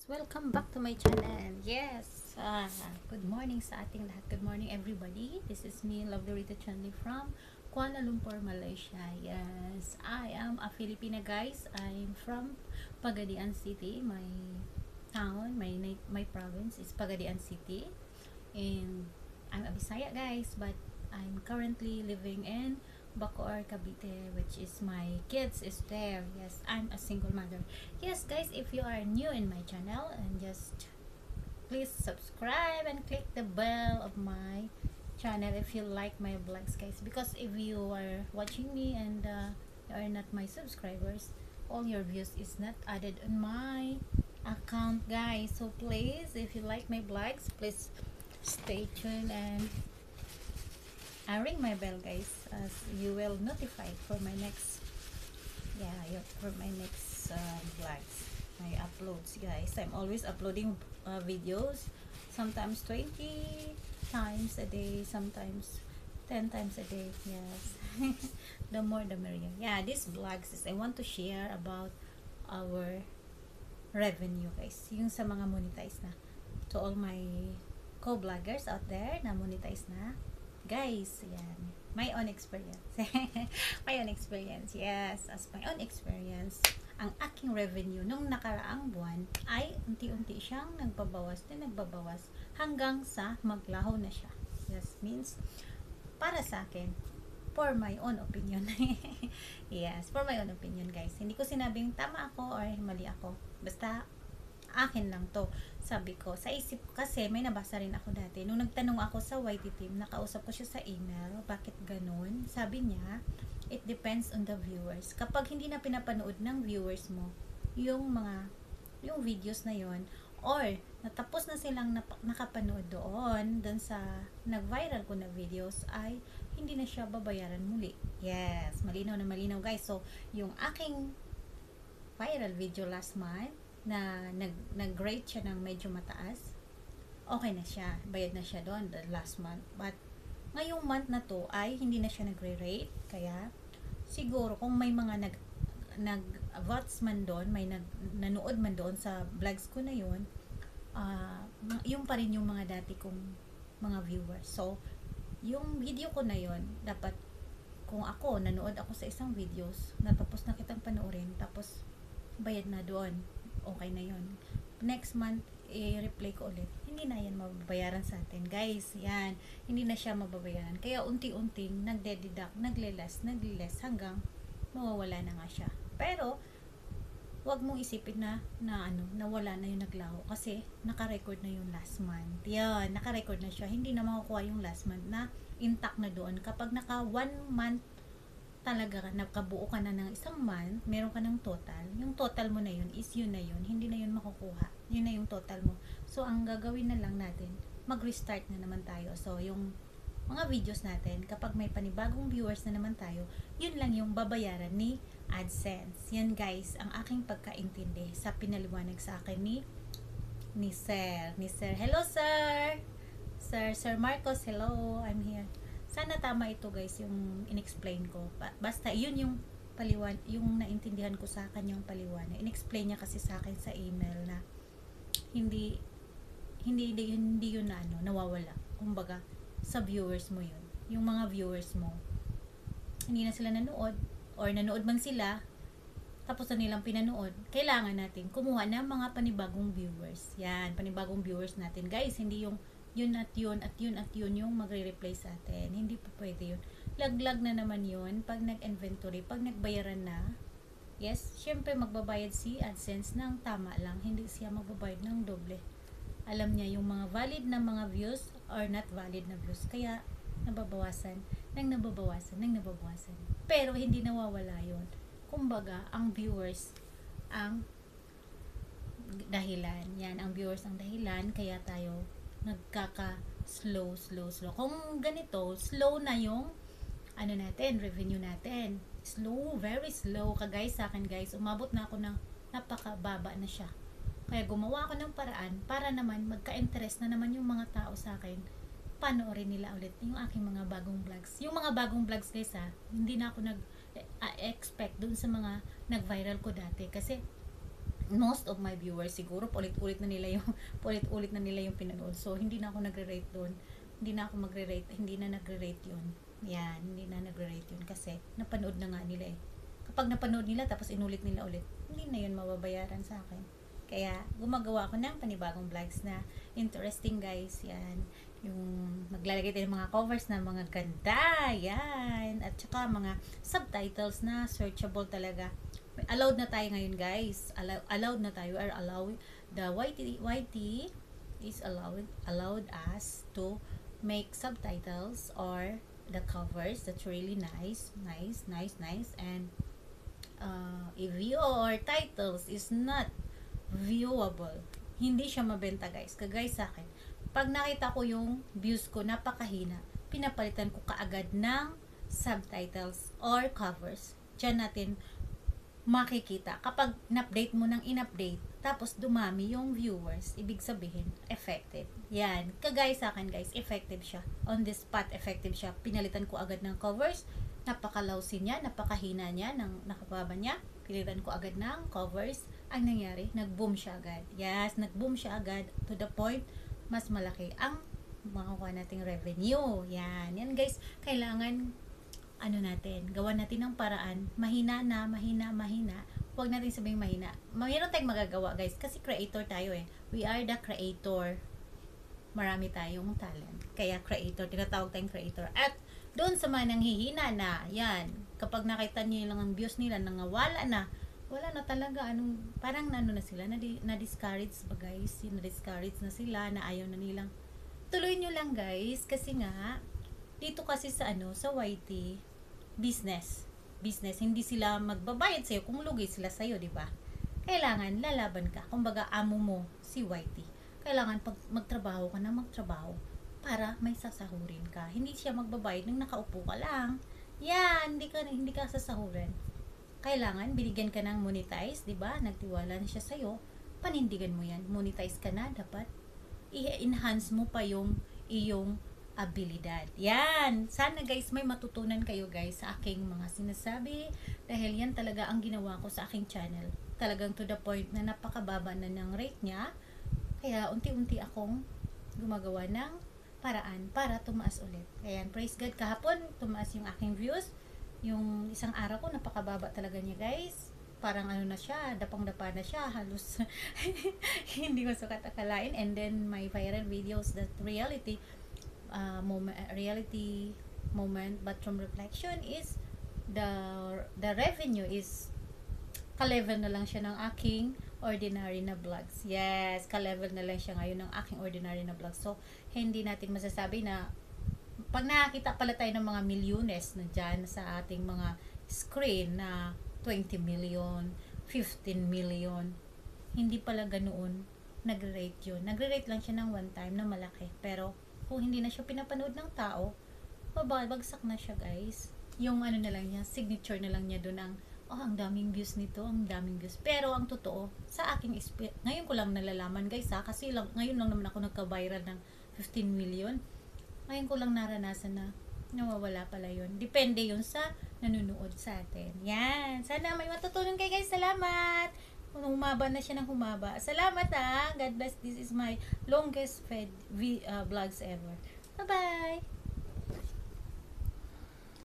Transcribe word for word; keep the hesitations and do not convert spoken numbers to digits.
Welcome back to my channel. Yes, ah, good morning sa ating lahat. Good morning everybody. This is me, Lovely Rita Chanli from Kuala Lumpur, Malaysia. Yes, I am a Filipina, guys. I'm from Pagadian City. My town, my my province is Pagadian City. And I'm a Bisaya, guys, but I'm currently living in Bacoor, Cavite, which is my kids is there. Yes, I'm a single mother. Yes, guys, if you are new in my channel, and just please subscribe and click the bell of my channel if you like my vlogs, guys, because if you are watching me and uh, you are not my subscribers, all your views is not added on my account, guys. So please, if you like my vlogs, please stay tuned and I ring my bell, guys, as you will notify for my next yeah yeah, for my next uh, vlogs, my uploads, guys. I'm always uploading uh, videos, sometimes twenty times a day, sometimes ten times a day. Yes. The more the merrier. Yeah, this vlogs is I want to share about our revenue, guys, yung sa mga monetize na, to all my co-vloggers out there na monetize na, guys. Yan, my own experience. My own experience. Yes, as my own experience, ang aking revenue nung nakaraang buwan ay unti-unti siyang nagbabawas na nagbabawas hanggang sa maglaho na siya. Yes, means para sa akin, for my own opinion. Yes, for my own opinion, guys. Hindi ko sinabing tama ako or mali ako, basta akin lang to. Sabi ko, sa isip ko kasi, may nabasa rin ako dati. Nung nagtanong ako sa Y T team, nakausap ko siya sa email, bakit ganun? Sabi niya, it depends on the viewers. Kapag hindi na pinapanood ng viewers mo, yung mga, yung videos na yon, or natapos na silang nap- nakapanood doon, doon sa nag-viral ko na videos, ay hindi na siya babayaran muli. Yes, malinaw na malinaw, guys. So, yung aking viral video last month, na nag, nag-rate siya ng medyo mataas, okay na siya, bayad na siya doon the last month. But ngayong month na to ay hindi na siya nagre-rate, kaya siguro kung may mga nag nag-votes man doon, may nag, nanood man doon sa vlogs ko na yun, uh, yung pa rin yung mga dati kong mga viewers. So yung video ko na yun, dapat kung ako nanood ako sa isang videos, natapos na kitang panoorin, tapos bayad na doon, okay na yon. Next month, i-replay ko ulit. Hindi na yan mababayaran sa atin, guys. Yan. Hindi na siya mababayaran. Kaya unti-unting nagde-deduct, nagle-less, nagle-less hanggang mawawala na nga siya. Pero, wag mong isipin na, na ano, nawala na yung naglaho. Kasi, naka-record na yung last month. Yan, naka-record na siya. Hindi na makukuha yung last month na intact na doon. Kapag naka one month talaga nakabuo ka na ng isang month, meron ka ng total, yung total mo na yun is yun na yun, hindi na yun makukuha, yun na yung total mo. So ang gagawin na lang natin, mag-restart na naman tayo. So yung mga videos natin, kapag may panibagong viewers na naman tayo, yun lang yung babayaran ni AdSense. Yan, guys, ang aking pagkaintindi sa pinaliwanag sa akin ni ni Sir, ni Sir. Hello, Sir! Sir, Sir Marcos, hello, I'm here. Sana tama ito, guys, yung in-explain ko. Basta yun yung paliwan, yung naintindihan ko sa akin yung paliwanag. In-explain niya kasi sa akin sa email na hindi hindi hindi, hindi yun na ano, nawawala. Kumbaga, sa viewers mo yun. Yung mga viewers mo, hindi na sila nanood, or nanood man sila, tapos na nilang pinanood, kailangan natin kumuha ng mga panibagong viewers. Yan, panibagong viewers natin. Guys, hindi yung yun at yun at yun at yun yung magre-replay sa atin. Hindi po pwede yun. Laglag na naman yun pag nag-inventory, pag nagbayaran na. Yes, syempre magbabayad si AdSense ng tama lang. Hindi siya magbabayad ng doble. Alam niya yung mga valid na mga views or not valid na views. Kaya nababawasan, nang nababawasan, nang nababawasan. Pero hindi nawawala yun. Kumbaga, ang viewers ang dahilan. Yan, ang viewers ang dahilan. Kaya tayo nagkaka slow slow slow. Kung ganito, slow na yung ano natin, revenue natin. Slow, very slow ka, guys. Sa akin, guys, umabot na ako ng napakababa na siya. Kaya gumawa ako ng paraan para naman magka-interest na naman yung mga tao sa akin. Panoorin nila ulit yung aking mga bagong vlogs. Yung mga bagong vlogs, guys, ha, hindi na ako nag-expect dun sa mga nag-viral ko dati. Kasi most of my viewers siguro ulit-ulit na nila yung ulit-ulit na nila yung pinanood. So hindi na ako nagre-rate doon. Hindi na ako magre-rate, hindi na nagre-rate 'yun. Yan, hindi na nagre-rate 'yun kasi napanood na nga nila eh. Kapag napanood nila tapos inulit nila ulit, hindi na 'yun mababayaran sa akin. Kaya gumagawa ako ng panibagong vlogs na interesting guys. Yan, yung maglalagay tayo ng mga covers na mga ganda. Yan, at saka mga subtitles na searchable talaga. Allowed na tayo ngayon guys. Allow, allowed na tayo. Or allowed, the Y T, Y T is allowed, allowed us to make subtitles or the covers. That's really nice. Nice, nice, nice. And uh, if your titles is not viewable, hindi siya mabenta guys. Kagaya sa akin, pag nakita ko yung views ko napakahina, pinapalitan ko kaagad ng subtitles or covers. Diyan natin makikita kapag in-update mo ng in-update tapos dumami yung viewers, ibig sabihin effective. Yan, kagaya sa akin guys, effective siya. On the spot, effective siya. Pinalitan ko agad ng covers, napaka-lousy niya, napakahina niya, ng nakababa niya. Pinalitan ko agad ng covers. Ang nangyari, nag-boom siya agad. Yes, nag-boom siya agad to the point mas malaki ang makukuha nating revenue. Yan, yan guys, kailangan ano natin, gawa natin ng paraan, mahina na, mahina, mahina, huwag natin sabihing mahina. Mayroon tayong magagawa guys, kasi creator tayo eh. We are the creator. Marami tayong talent. Kaya creator, tinatawag tayong creator. At doon sa mga nanghihina na, yan, kapag nakita niyo lang ang views nila, nangawala na, wala na talaga, anong, parang ano na sila, na-discourage ba guys, na-discourage na sila, na ayaw na nilang, tuloy nyo lang guys, kasi nga, dito kasi sa ano, sa Y T, business. Business. Hindi sila magbabayad sa'yo kung lugi sila sa'yo, di ba? Kailangan lalaban ka. Kumbaga, amo mo si Y T. Kailangan pag magtrabaho ka na magtrabaho para may sasahurin ka. Hindi siya magbabayad nang nakaupo ka lang. Yan, hindi ka, hindi ka sasahurin. Kailangan, binigyan ka ng monetize, di ba? Nagtiwala na siya sa'yo. Panindigan mo yan. Monetize ka na, dapat i-enhance mo pa yung iyong abilidad. Yan. Sana guys, may matutunan kayo guys sa aking mga sinasabi. Dahil yan talaga ang ginawa ko sa aking channel. Talagang to the point na napakababa na ng rate niya. Kaya unti-unti akong gumagawa ng paraan para tumaas ulit. Ayan, praise God. Kahapon, tumaas yung aking views. Yung isang araw ko, napakababa talaga niya guys. Parang ano na siya, dapang-dapa na siya. Halos hindi ko sukat akalain. And then, my viral videos, that reality Uh, moment, reality moment, but from reflection is the the revenue is ka-level na lang siya ng aking ordinary na vlogs. Yes, ka-level na lang siya ngayon ng aking ordinary na vlogs. So, hindi natin masasabi na pag nakakita pala tayo ng mga milyones na dyan sa ating mga screen na twenty million, fifteen million, hindi pala ganoon nagre-rate yun. Nagre-rate lang siya ng one time na malaki. Pero, kung hindi na siya pinapanood ng tao, babagsak na siya guys. Yung ano na lang niya, signature na lang niya doon ang, oh, ang daming views nito, ang daming views. Pero ang totoo, sa aking experience, ngayon ko lang nalalaman guys ha, kasi lang, ngayon lang naman ako nagka-viral ng fifteen million. Ngayon ko lang naranasan na nawawala pala yun. Depende yun sa nanonood sa atin. Yan. Sana may matutunan kayo guys. Salamat! Humaba na siya ng humaba. Salamat ha. God bless. This is my longest fed uh, vlogs ever. Bye-bye!